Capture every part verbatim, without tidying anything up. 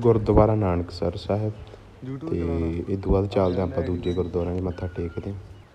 ਗੁਰਦੁਆਰਾ ਨਾਨਕਸਰ ਸਾਹਿਬ ਤੇ ਇਹ ਤੋਂ ਬਾਅਦ ਚੱਲਦੇ ਆਪਾਂ ਦੂਜੇ ਗੁਰਦੁਆਰਿਆਂ 'ਚ ਮੱਥਾ ਟੇਕਦੇ।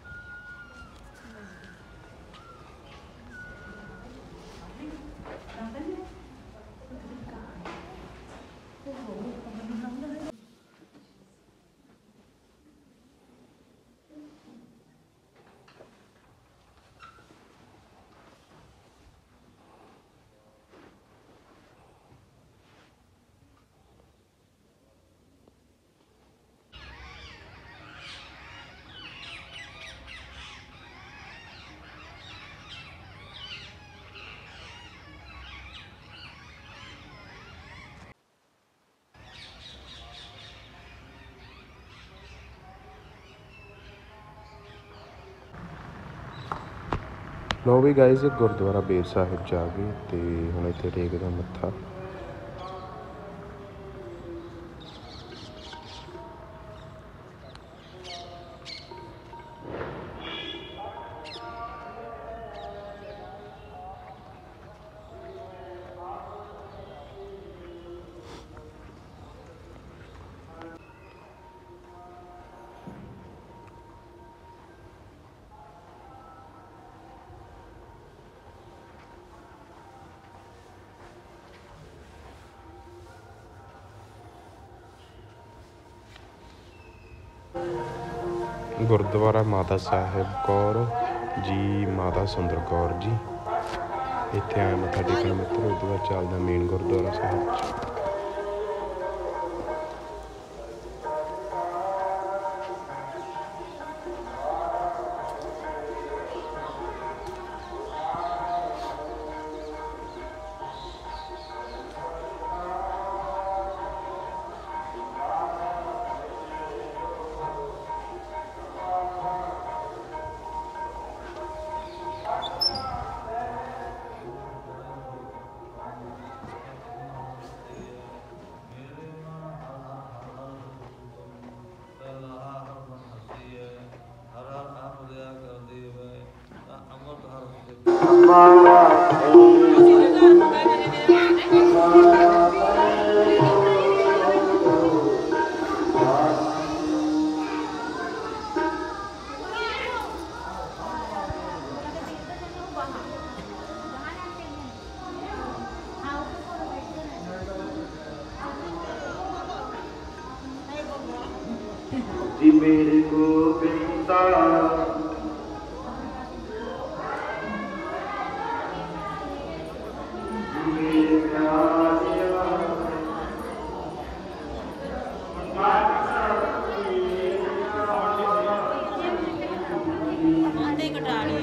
ਲਓ ਵੀ ਗਾਈਜ਼ ਗੁਰਦੁਆਰਾ ਬੇਰ ਸਾਹਿਬ ਜਾ ਗਏ ਅਤੇ ਹੁਣ ਇੱਥੇ ਟੇਕਦੇ ਮੱਥਾ। ਗੁਰਦੁਆਰਾ ਮਾਤਾ ਸਾਹਿਬ ਕੌਰ ਜੀ, ਮਾਤਾ ਸੁੰਦਰ ਕੌਰ ਜੀ, ਇੱਥੇ ਆਏ ਮੱਥਾ ਟੇਕਣ ਮਿੱਤਰੋ। ਉਸ ਤੋਂ ਬਾਅਦ ਚੱਲਦਾ ਮੇਨ ਗੁਰਦੁਆਰਾ ਸਾਹਿਬ 'ਚ। जी मेरे गोविंदा मेरे प्यारिया आते कटाड़ी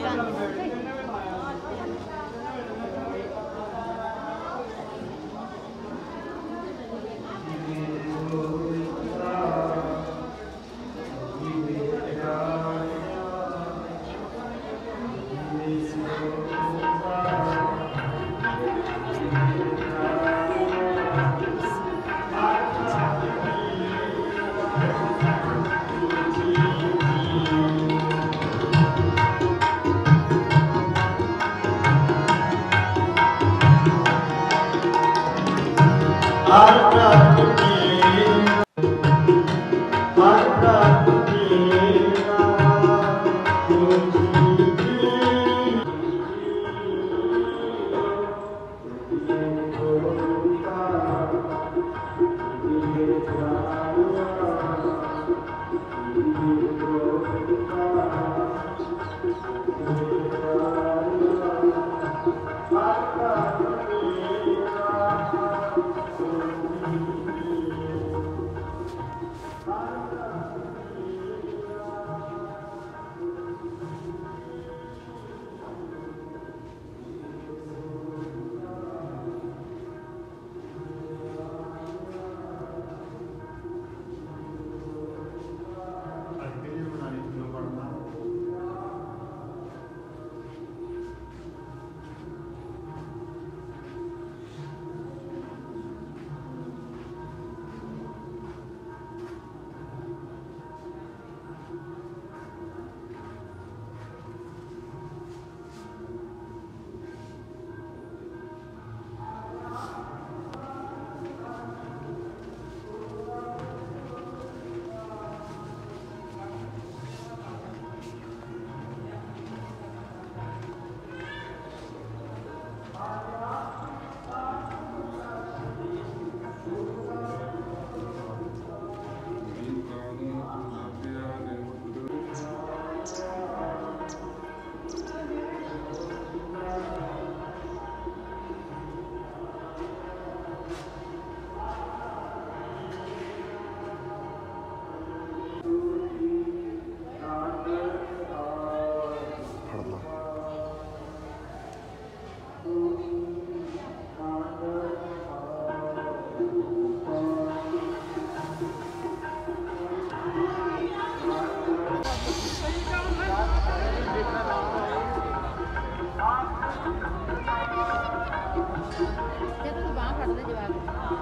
ਤੂੰ ਬਾਹ ਫੜ ਲੈ ਜਵਾਬ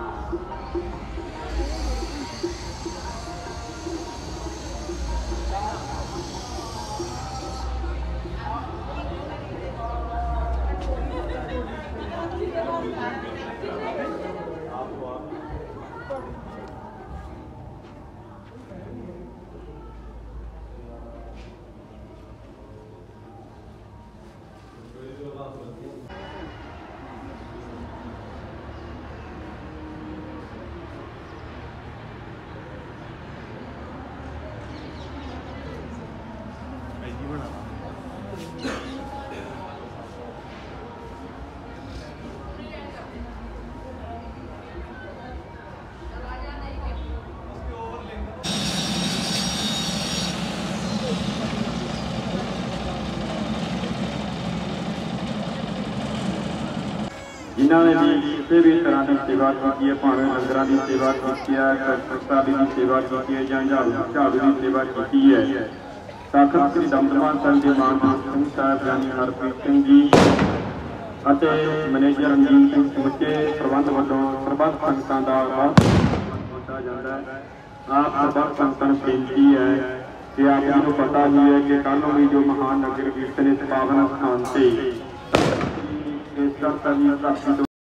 ਜਿਨ੍ਹਾਂ ਨੇ ਵੀ ਕਿਸੇ ਵੀ ਤਰ੍ਹਾਂ ਦੀ ਸੇਵਾ ਕੀਤੀ ਹੈ, ਭਾਵੇਂ ਲੰਗਰਾਂ ਦੀ ਸੇਵਾ ਕੀਤੀ ਹੈ, ਕਸਰਤਾਂ ਦੀ ਸੇਵਾ ਕੀਤੀ ਹੈ ਜਾਂ ਝਾੜੂ ਝਾੜੂ ਦੀ ਸੇਵਾ ਕੀਤੀ ਹੈ। ਤਖ਼ਤ ਸ੍ਰੀ ਦਮਦਮਾ ਸਾਹਿਬ ਦੇ ਮਾਨਯੋਗ ਸਿੰਘ ਸਾਹਿਬ ਜਾਨੀ ਹਰਪ੍ਰੀਤ ਸਿੰਘ ਜੀ ਅਤੇ ਮੈਨੇਜਰ ਰਣਜੀਤ ਸਿੰਘ ਸਮੁੱਚੇ ਪ੍ਰਬੰਧ ਵੱਲੋਂ ਸਰਬੱਤ ਸੰਗਤਾਂ ਦਾ ਬਹੁਤ ਕੀਤਾ ਜਾਂਦਾ ਹੈ। ਆਪ ਸਰਬੱਤ ਸੰਗਤਾਂ ਨੂੰ ਬੇਨਤੀ ਹੈ ਕਿ ਆਪ ਜੀ ਨੂੰ ਪਤਾ ਹੀ ਹੈ ਕਿ ਕੱਲ੍ਹ ਨੂੰ ਵੀ ਜੋ ਮਹਾਨ ਨਗਰ ਕੀਰਤਨ ਇਸ ਪਾਵਨ ਸਥਾਨ ਤੇ ਇਸ ਧਰਤੀ ਦੀ ਧਰਤੀ ਤੋਂ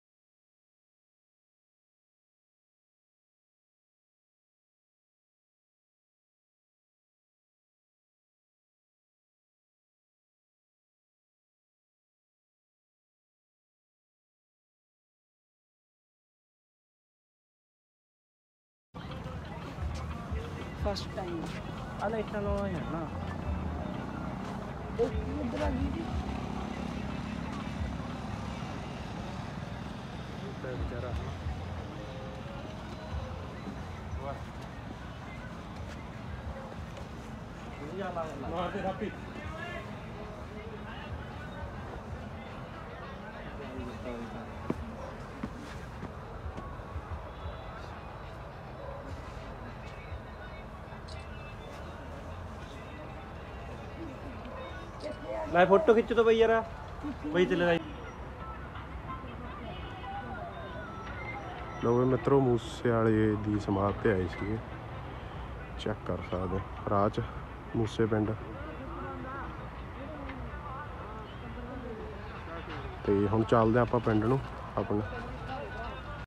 फर्स्ट टाइम अरे इतना लो है ना इधर आ गई बेचारा वाह ये हैप्पी मैं फोटो खिंच तो भाई यार वही चले भाई ਲੋ ਵੀ ਮਿੱਤਰੋ ਮੂਸੇ ਵਾਲੇ ਦੀ ਸਮਾਧ ਤੇ ਆਏ ਸੀਗੇ, ਚੈੱਕ ਕਰ ਸਕਦੇ ਰਾਹ 'ਚ ਮੂਸੇ ਪਿੰਡ। ਤੇ ਹੁਣ ਚੱਲਦੇ ਆਪਾਂ ਪਿੰਡ ਨੂੰ ਆਪਣੇ।